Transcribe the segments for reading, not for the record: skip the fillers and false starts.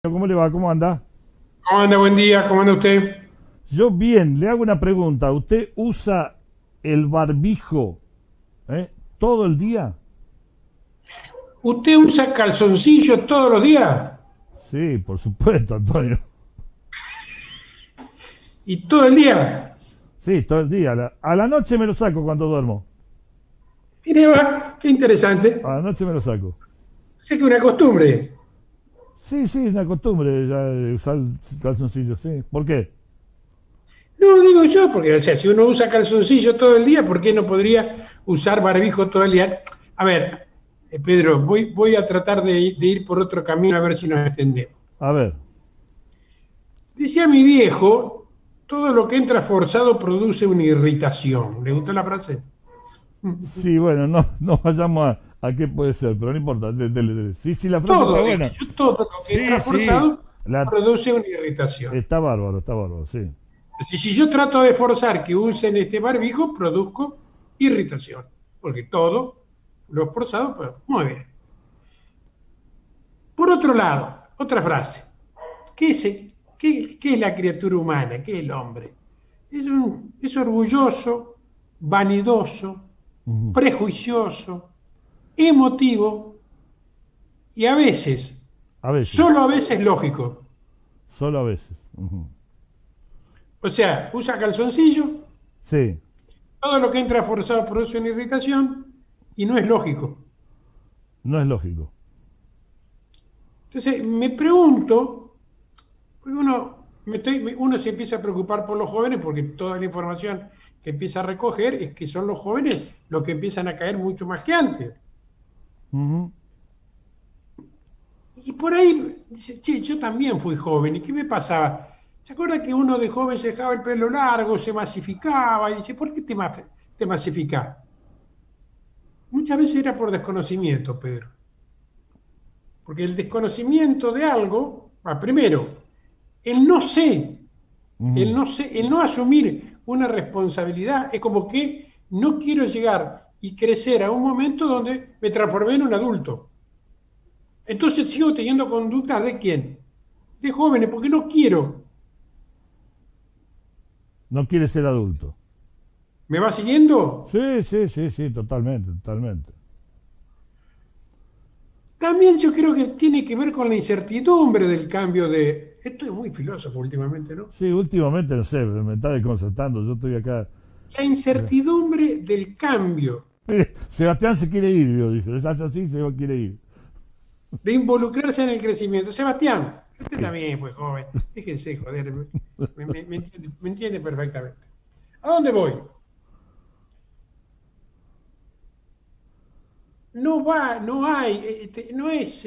¿Cómo le va? ¿Cómo anda? ¿Cómo anda? Buen día, ¿cómo anda usted? Yo bien, le hago una pregunta. ¿Usted usa el barbijo todo el día? ¿Usted usa calzoncillos todos los días? Sí, por supuesto, Antonio. ¿Y todo el día? Sí, todo el día. A la noche me lo saco cuando duermo. Mire, va, qué A interesante. la noche me lo saco. Sé que es una costumbre. Sí, sí, es una costumbre ya de usar el calzoncillo, sí. ¿Por qué? No, digo yo, porque o sea, si uno usa calzoncillo todo el día, ¿por qué no podría usar barbijo todo el día? A ver, Pedro, voy a tratar de ir por otro camino a ver si nos extendemos. A ver. Decía mi viejo, todo lo que entra forzado produce una irritación. ¿Le gustó la frase? Sí, bueno, no vayamos a qué puede ser, pero no importa. Dele. Sí, sí, la frase está Todo, dije buena. yo, todo lo que Sí, entra sí. forzado produce una irritación. Está bárbaro, sí. Si yo trato de forzar que usen este barbijo, produzco irritación, porque todo lo forzado, pues, muy bien. Por otro lado, otra frase. ¿Qué es la criatura humana? ¿Qué es el hombre? Es orgulloso, vanidoso, Ujú. prejuicioso, emotivo y a veces, A veces, solo a veces lógico. solo a veces. Ujú. O sea, usa calzoncillo, Sí, todo lo que entra forzado produce una irritación y no es lógico. no es lógico. Entonces, me pregunto, porque uno se empieza a preocupar por los jóvenes porque toda la información que empieza a recoger es que son los jóvenes los que empiezan a caer mucho más que antes. Ujú. Y por ahí, dice, che, yo también fui joven, ¿y qué me pasaba? ¿Se acuerda que uno de joven se dejaba el pelo largo, se masificaba? Y dice, ¿por qué te masificás? Muchas veces era por desconocimiento, Pedro. Porque el desconocimiento de algo, primero, el no sé, Ujú. el no asumir una responsabilidad, es como que no quiero llegar y crecer a un momento donde me transformé en un adulto. Entonces sigo teniendo conductas de quién? De jóvenes, porque no quiero. No quiere ser adulto. ¿Me va siguiendo? Sí, sí, sí, sí, totalmente, totalmente. También yo creo que tiene que ver con la incertidumbre del cambio de... Esto es muy filósofo últimamente, ¿no? Sí, últimamente no sé, pero me está desconcertando. Yo estoy acá. La incertidumbre del cambio, Mire, Sebastián se quiere ir, yo dije. Es así, quiere ir. de involucrarse en el crecimiento. Sebastián, usted Sí. también fue joven, déjense joder, me entiende perfectamente. ¿A dónde voy? No hay, no es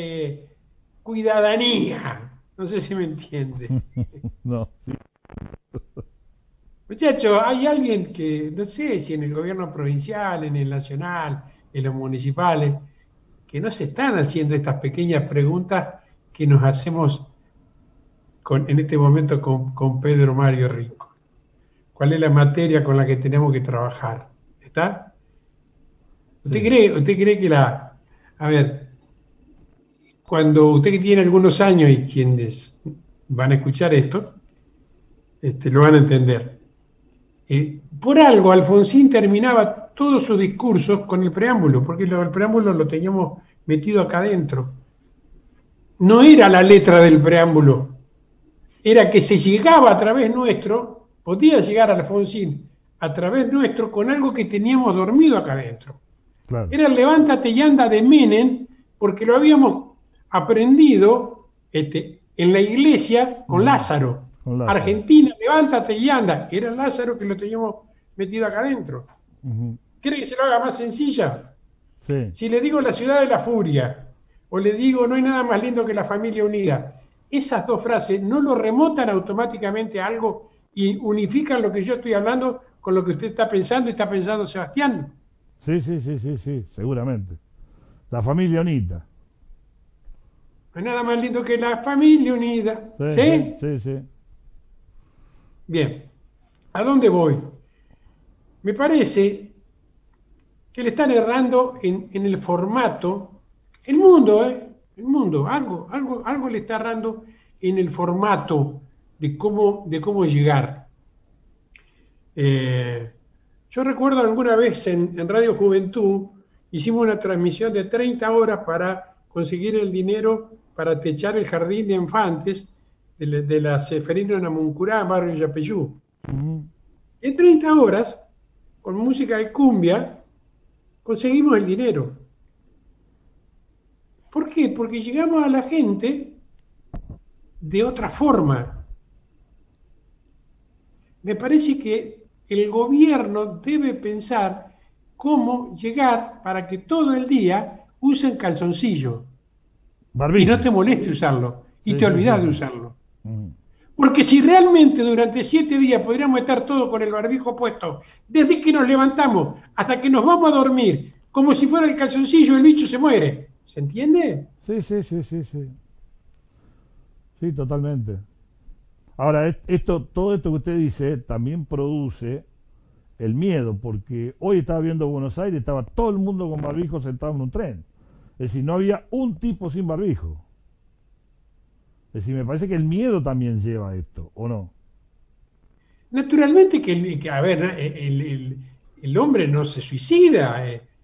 cuidadanía, no sé si me entiende. No, sí. Muchachos, hay alguien que, no sé si en el gobierno provincial, en el nacional, en los municipales, que no se están haciendo estas pequeñas preguntas que nos hacemos en este momento con Pedro Mario Rico. ¿Cuál es la materia con la que tenemos que trabajar? ¿Está? Sí. Usted cree que a ver, cuando usted que tiene algunos años y quienes van a escuchar esto, lo van a entender. Por algo, Alfonsín terminaba todos sus discursos con el preámbulo, porque el preámbulo lo teníamos metido acá adentro. No era la letra del preámbulo, era que se llegaba a través nuestro, podía llegar a Alfonsín a través nuestro con algo que teníamos dormido acá adentro. Claro. Era el levántate y anda de Menem, porque lo habíamos aprendido en la iglesia con Ujú. Lázaro. Con Lázaro. Argentina, levántate y anda. Era Lázaro que lo teníamos metido acá adentro. Ujú. ¿Quiere que se lo haga más sencilla? Sí. Si le digo la ciudad de la furia, o le digo no hay nada más lindo que la familia unida, esas dos frases no lo remontan automáticamente a algo y unifican lo que yo estoy hablando con lo que usted está pensando y está pensando Sebastián. Sí, sí, sí, sí, sí, seguramente. La familia Onita. No hay nada más lindo que la familia unida. Sí, sí, ¿Sí? sí, sí. Bien. ¿A dónde voy? Me parece que le están errando en el formato. El mundo, ¿eh? el mundo, algo le está errando en el formato de cómo llegar. Eh, yo recuerdo alguna vez en Radio Juventud hicimos una transmisión de 30 horas para conseguir el dinero para techar el jardín de infantes de la Seferino Namuncurá, barrio Yapeyú. Ujú. En 30 horas, con música de cumbia, conseguimos el dinero. ¿Por qué? Porque llegamos a la gente de otra forma. Me parece que el gobierno debe pensar cómo llegar para que todo el día usen calzoncillo y no Barbijo. te moleste usarlo y Sí, te sí, sí, olvidas de sí. usarlo. Ujú. Porque si realmente durante 7 días podríamos estar todos con el barbijo puesto, desde que nos levantamos hasta que nos vamos a dormir, como si fuera el calzoncillo, el bicho se muere. ¿Se entiende? Sí, sí, sí, sí, sí. Sí, totalmente. Ahora, todo esto que usted dice también produce el miedo, porque hoy estaba viendo Buenos Aires, estaba todo el mundo con barbijo sentado en un tren. Es decir, no había un tipo sin barbijo. Es decir, me parece que el miedo también lleva a esto, ¿o no? Naturalmente a ver, el hombre no se suicida,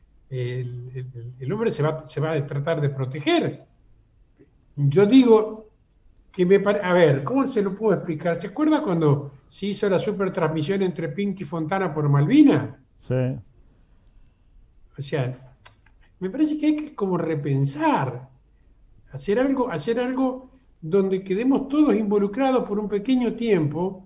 el hombre se va a tratar de proteger. Yo digo que a ver, ¿cómo se lo puedo explicar? ¿Se acuerda cuando se hizo la super transmisión entre Pink y Fontana por Malvina? Sí, O sea, me parece que hay que como repensar, hacer algo donde quedemos todos involucrados por un pequeño tiempo,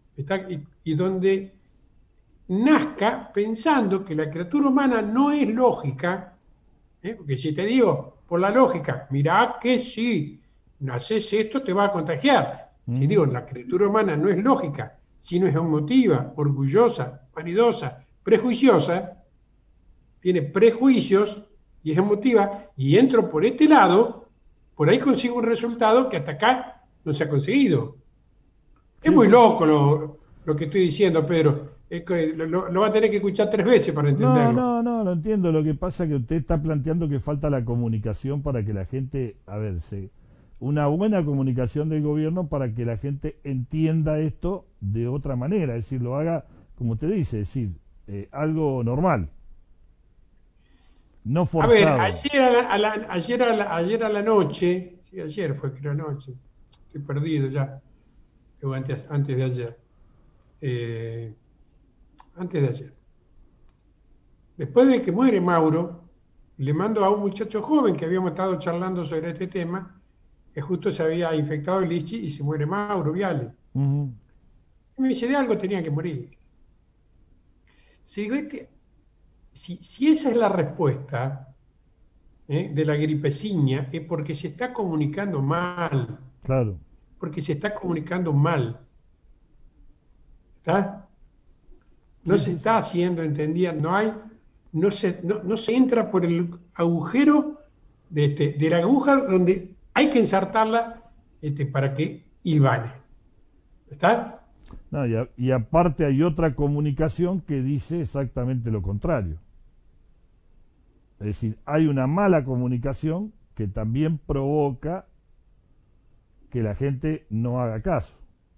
y donde nazca pensando que la criatura humana no es lógica, porque si te digo por la lógica, mirá que si haces esto te va a contagiar. Si ujú, digo la criatura humana no es lógica, sino es emotiva, orgullosa, vanidosa, prejuiciosa, tiene prejuicios y es emotiva, y entro por este lado, por ahí consigo un resultado que hasta acá no se ha conseguido. Es sí, muy sí. loco lo que estoy diciendo, Pedro. Es que lo va a tener que escuchar 3 veces para No, entenderlo. no, no, lo entiendo. Lo que pasa es que usted está planteando que falta la comunicación para que la gente, a ver, una buena comunicación del gobierno para que la gente entienda esto de otra manera, es decir, lo haga, como usted dice, es decir, algo normal, no A ver, forzado. ayer a la noche, sí, ayer fue creo anoche, estoy perdido ya, o antes de ayer, eh, antes de ayer. Después de que muere Mauro, le mando a un muchacho joven que habíamos estado charlando sobre este tema, que justo se había infectado el lichi y se muere Mauro Viale. Ujú. Y me dice, de algo tenía que morir. Si, digo, si esa es la respuesta, de la gripeciña, es porque se está comunicando mal, Claro, porque se está comunicando mal, ¿está? No sí, se sí, está sí. haciendo entendida, no se entra por el agujero de la aguja donde hay que ensartarla, para que hilvane, ¿está? No, y aparte hay otra comunicación que dice exactamente lo contrario. Es decir, hay una mala comunicación que también provoca que la gente no haga caso.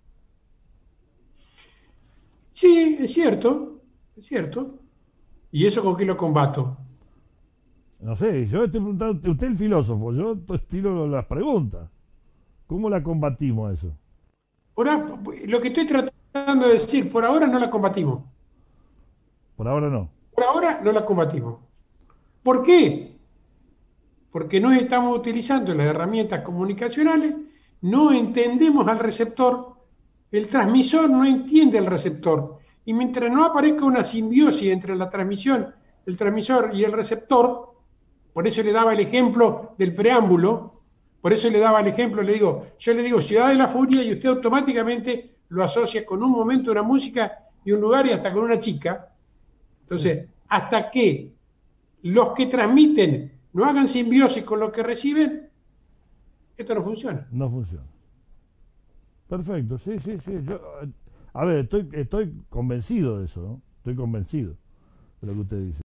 Sí, es cierto, es cierto. ¿Y eso con qué lo combato? No sé, yo estoy preguntando, usted es el filósofo, yo estilo las preguntas. ¿Cómo la combatimos eso? Lo que estoy tratando de decir, por ahora no la combatimos. Por ahora no. Por ahora no la combatimos. ¿Por qué? Porque no estamos utilizando las herramientas comunicacionales, no entendemos al receptor, el transmisor no entiende al receptor. Y mientras no aparezca una simbiosis entre la transmisión, el transmisor y el receptor, por eso le daba el ejemplo del preámbulo, por eso le daba el ejemplo, yo le digo Ciudad de la Furia y usted automáticamente lo asocia con un momento, una música y un lugar y hasta con una chica. Sí, sí. Entonces, hasta que los que transmiten no hagan simbiosis con los que reciben, esto no funciona. No funciona. Perfecto, sí, sí, sí. A ver, estoy convencido de eso, ¿no? Estoy convencido de lo que usted dice.